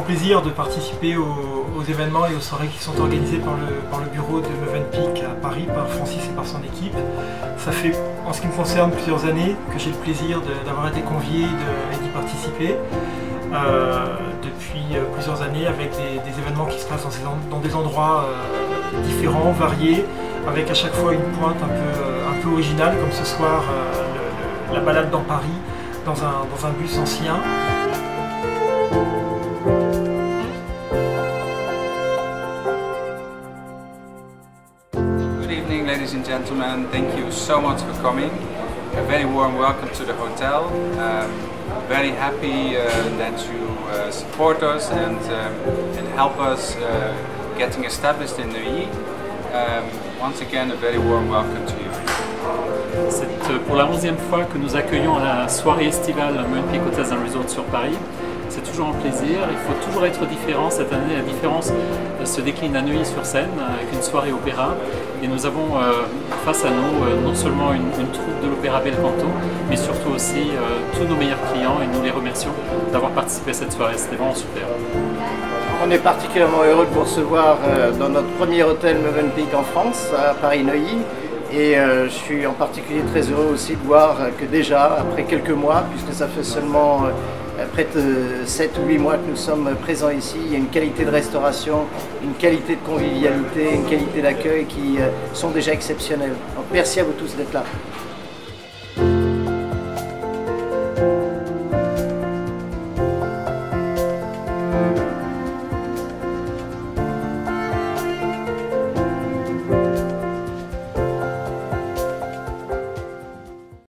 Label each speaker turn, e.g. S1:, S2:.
S1: plaisir de participer aux événements et aux soirées qui sont organisées par le bureau de Mövenpick à Paris, par Francis et par son équipe. Ça fait, en ce qui me concerne, plusieurs années que j'ai le plaisir d'avoir été convié et d'y participer. Depuis plusieurs années avec des événements qui se passent dans des endroits différents, variés, avec à chaque fois une pointe un peu originale, comme ce soir la balade dans Paris, dans un bus ancien.
S2: Good evening, ladies and gentlemen. Thank you so much for coming. A very warm welcome to the hotel. Very happy that you support us and help us getting established in Neuilly. Once again, a very warm welcome to you.
S3: C'est pour la 11e fois que nous accueillons la soirée estivale Mövenpick Hotels & Resorts sur Paris. C'est toujours un plaisir, il faut toujours être différent. Cette année, la différence se décline à Neuilly-sur-Seine avec une soirée opéra. Et nous avons face à nous non seulement une troupe de l'opéra Belcanto, mais surtout aussi tous nos meilleurs clients, et nous les remercions d'avoir participé à cette soirée. C'était vraiment super.
S4: On est particulièrement heureux de vous recevoir dans notre premier hôtel Mövenpick en France, à Paris-Neuilly. Et je suis en particulier très heureux aussi de voir que déjà, après quelques mois, puisque ça fait seulement près de 7 ou 8 mois que nous sommes présents ici, il y a une qualité de restauration, une qualité de convivialité, une qualité d'accueil qui sont déjà exceptionnelles. Donc merci à vous tous d'être là.